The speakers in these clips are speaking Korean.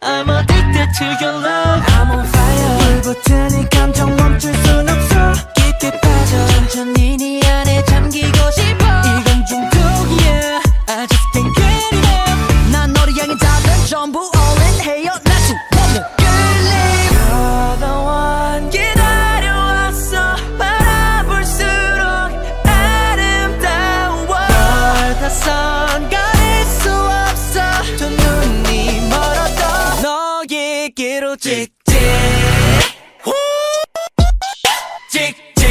I'm addicted to your love. I'm on fire. 불 붙으니 감정 멈출 순 없어. 깊게 빠져 천천히 네 안에 잠기고 싶어. 이건 중독이야. I just can't get enough. 난 너를 향해 다들 전부 all in 해요. 날 수 없는 끌림. You're the one. 기다려왔어. 바라볼수록 아름다워. 널 다선 가릴 수 없어. 두 눈이 멀어도 너에게로 직진. 직진.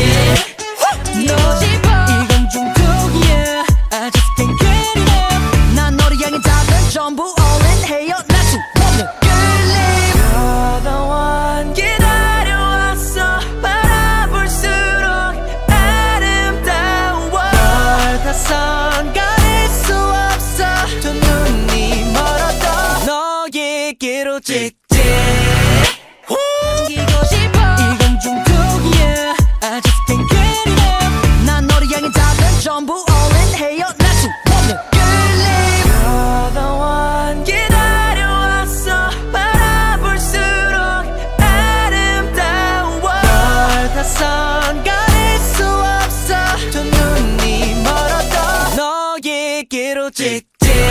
너 이건 중독이야. I just can't get enough. 난 너를 향해 다들 전부 all in 해요. 날 수 없는 끌림. You're the one. 기다려왔어. 바라볼수록 아름다워. 널 다선 가릴 수 없어. 두 눈이 멀어도 너에게로 직진. 이고 싶어. 이건 중독이야. I just can't get enough. 난 너를 향해 다들 전부 all in 해요. 날 수 없는 끌림. You're the one. 기다려왔어. 바라볼수록 아름다워. 널 다선 가릴 수 없어. 두 눈이 멀어도 너에게로 직진.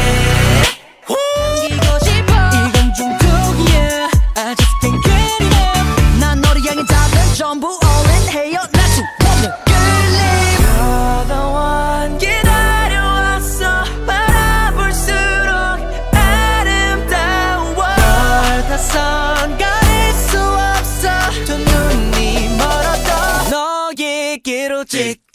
이고 싶어. 이건 중독이야. I just can't get enough. 난 너를 향해 다들 전부 all in 해요. 날 수 없는 끌림. You're the one. 기다려왔어. 바라볼수록 아름다워. 널 다선 가릴 수 없어. 두 눈이 멀어도 너에게로 직진.